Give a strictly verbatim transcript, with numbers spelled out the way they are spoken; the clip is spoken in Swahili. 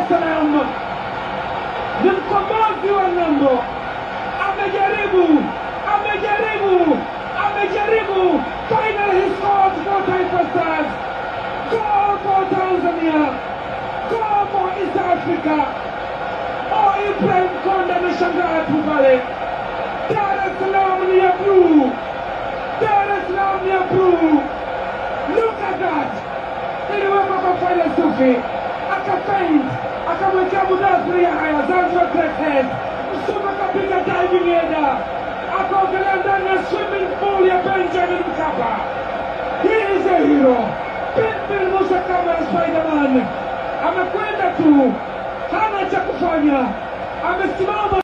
Salaam, ni mkombozi wa ng'ambo. Amejaribu, amejaribu, amejaribu. Finally he scored for Taifa Stars. Goal for Tanzania, goal for East Africa. Oh, Ibrahim Konde ameshangaa tu pale. Dar es Salaam ni ya blue, Dar es Salaam ni ya blue. Look at that. Iliwekwa kwa Faila Sufi, akafaint, akamwekea Mudathiri Yahya, Zanzibar Great Head. Msuva kapiga diving header, akaogelea ndani ya swimming pool ya Benjamin Mkapa. He is a hero. Pinpin Musa kama Spider-Man amekwenda tu, hana cha kufanya, amesimama